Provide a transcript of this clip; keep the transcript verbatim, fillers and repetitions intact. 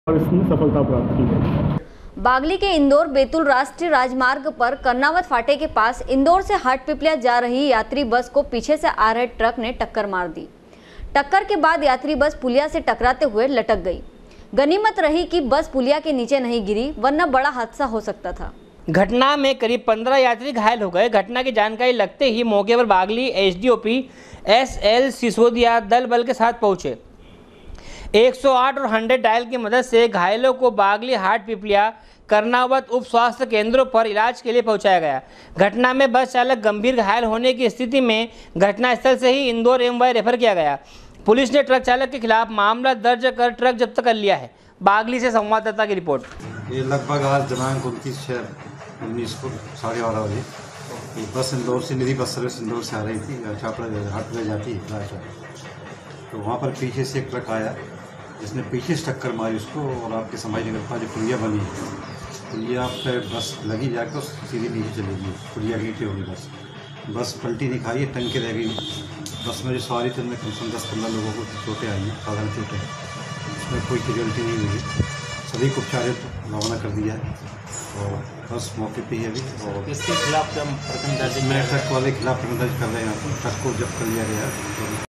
और इसमें सफलता प्राप्त की है। बागली के इंदौर बैतूल राष्ट्रीय राजमार्ग पर कर्नावत फाटे के पास इंदौर से हाटपिपलिया जा रही यात्री बस को पीछे से आ रहे ट्रक ने टक्कर मार दी। टक्कर के बाद यात्री बस पुलिया से टकराते हुए लटक गई। गनीमत रही कि बस पुलिया के नीचे नहीं गिरी, वरना बड़ा हादसा हो सकता था। घटना में करीब पंद्रह यात्री घायल हो गए। घटना की जानकारी लगते ही मौके पर Bagli SDOP S L Sisodia दल बल के साथ पहुंचे। एक सौ आठ और हंड्रेड डायल की मदद से घायलों को बागली हाटपिपलिया कर्नावत उप स्वास्थ्य केंद्रों पर इलाज के लिए पहुंचाया गया। घटना में बस चालक गंभीर घायल होने की स्थिति में घटनास्थल से ही इंदौर एमवाई रेफर किया गया। पुलिस ने ट्रक चालक के खिलाफ मामला दर्ज कर ट्रक जब्त कर लिया है। बागली से संवाददाता की रिपोर्ट। ये लगभग आज दिनांक उनतीस छः उन्नीस को साढ़े बारह बजे ये बस इंदौर से निधि बस सर्विस इंदौर से आ रही थी, छापड़ा हाट में जाती है। तो वहाँ पर पीछे से एक ट्रक आया जिसने पीछे से टक्कर मारी उसको, और आपके समाज नगर का जो पुलिया बनी है, पुलिया पे बस लगी जाकर तो सीधी नीचे चली गई, पुलिया के नीचे होगी बस बस पलटी नहीं खाई, टंग के रह गई। बस में जो सवारी थी उनमें कम से कम दस पंद्रह लोगों को चोटें आई हैं, साधारण चोटें। उसमें कोई कैजुअल्टी नहीं हुई, सभी को उपचारित रवाना कर दिया है और बस मौके पे ही अभी। और इसके खिलाफ प्रकरण दर्ज मैं ट्रक वाले के खिलाफ प्रकरण दर्ज कर रहे हैं, ट्रक को जब्त कर लिया गया है।